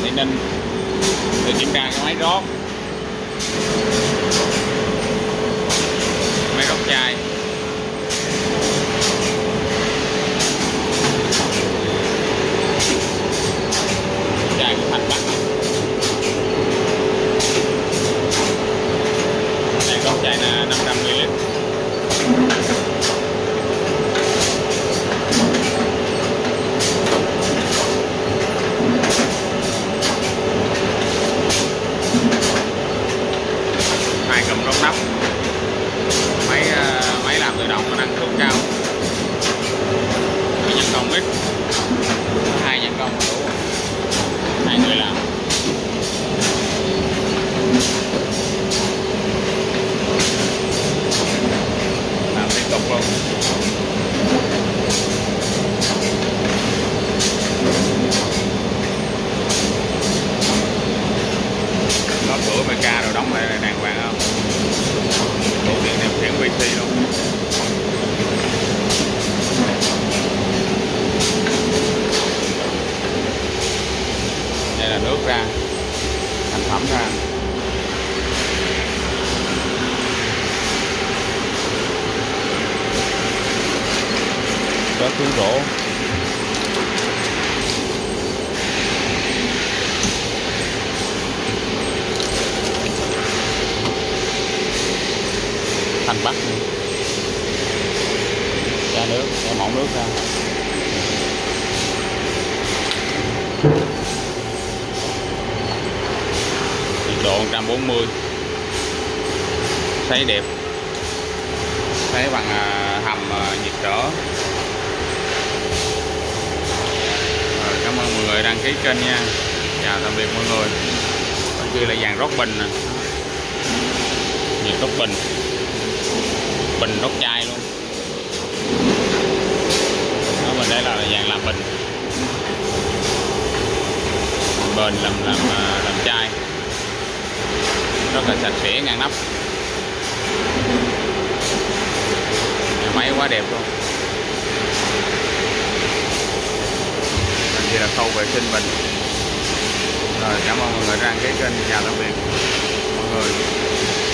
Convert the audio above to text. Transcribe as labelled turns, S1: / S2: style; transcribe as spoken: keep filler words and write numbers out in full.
S1: Tây Ninh để kiểm tra cái máy rót, máy rót chai. Chai của Thành Bắc này. Đây rót chai là năm trăm mi li lít. Hai cầm rót nắp, máy máy làm tự động năng suất cao, nhân công ít, hai nhân công đủ, hai người làm. Làm liên tục luôn. Có cửa mê ca rồi đóng lại đàng hoàng không? Tủ điện điều khiển vi xê luôn. Đây là nước ra, thành phẩm ra. Rớt xuống rổ. Thành Bắc ra nước, ra mỏng nước ra. Nhiệt độ một trăm bốn mươi. Sấy đẹp, sấy bằng hầm nhiệt trở. Rồi, cảm ơn mọi người đăng ký kênh nha. Chào tạm biệt mọi người. Bên kia là dàn rót bình nè, nhiệt rót bình, bình rót chai luôn. Đó, bên đây là dàn làm bình, bền làm làm làm chai, rất là sạch sẽ, ngăn nắp. Máy quá đẹp luôn. Bên kia là khâu vệ sinh bình. Rồi, cảm ơn mọi người đăng ký kênh. Chào tạm biệt mọi người.